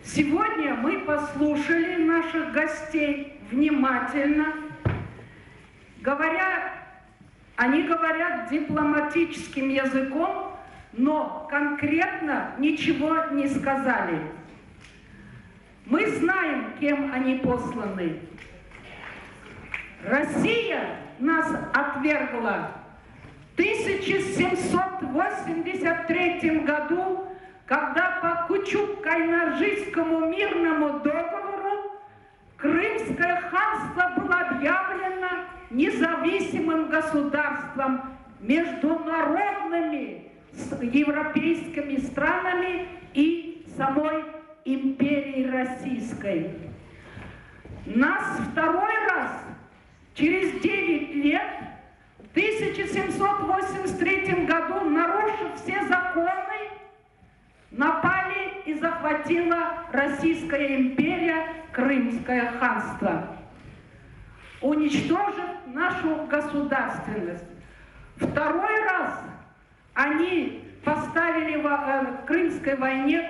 Сегодня мы послушали наших гостей внимательно. Они говорят дипломатическим языком, но конкретно ничего не сказали. Мы знаем, кем они посланы. Россия нас отвергла в 1783 году, когда по Кучук-Кайнарджийскому мирному договору Крымское ханство было объявлено независимым государством, международными европейскими странами и самой империей Российской. Нас второй раз, через 9 лет, в 1783 году, нарушив все законы, напали и захватила Российская империя, Крымское ханство, уничтожив нашу государственность. Второй раз они поставили в Крымской войне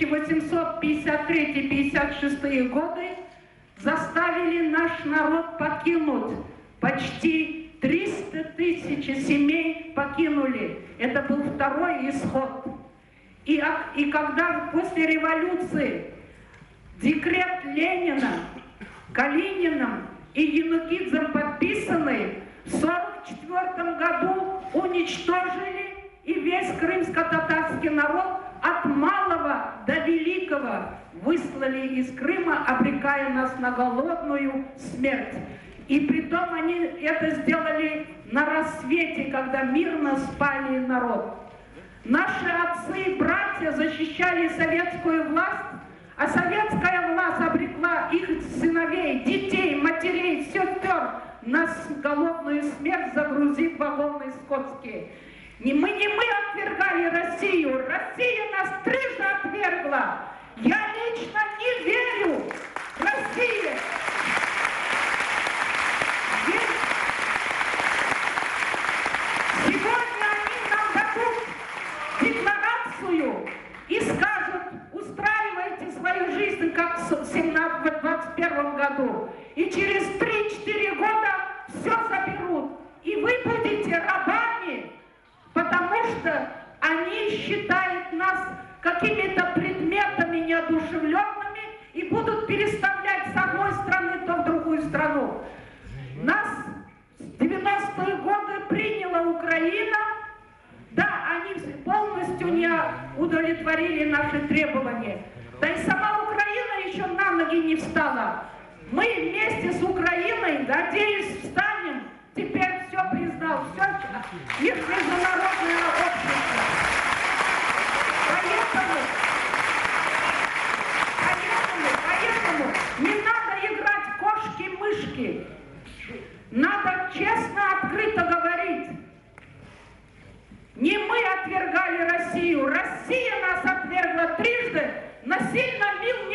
1853-56 годы, заставили наш народ покинуть. Почти 300 тысяч семей покинули. Это был второй исход. И когда после революции декрет Ленина, Калининым и Янукидзем подписанный, в 1944 году уничтожили и весь крымско-татарский народ от малого до великого выслали из Крыма, обрекая нас на голодную смерть. И притом они это сделали на рассвете, когда мирно спали народ. Наши отцы и братья защищали советскую власть, а советская власть обрекла их сыновей, детей, матерей, сестер на голодную смерть, загрузив вагоны скотские. Не мы отвергали Россию, Россия нас трижды отвергла. Я лично не верю России. Сегодня они нам дадут декларацию и скажут: устраивайте свою жизнь, как в 1921 году. И через 3-4 года все заберут. И вы будете рабами, потому что они считают нас какими-то предметами неодушевленными и будут переставлять с одной страны то в другую страну. Нас в 90-е годы приняла Украина. Да, они полностью не удовлетворили наши требования. Да и сама Украина еще на ноги не встала. Мы вместе с Украиной, надеюсь, встанем. Теперь все признал, все международное общество. Поэтому не надо играть в кошки-мышки. Надо честно, открыто говорить. Не мы отвергали Россию. Россия нас отвергла трижды, насильно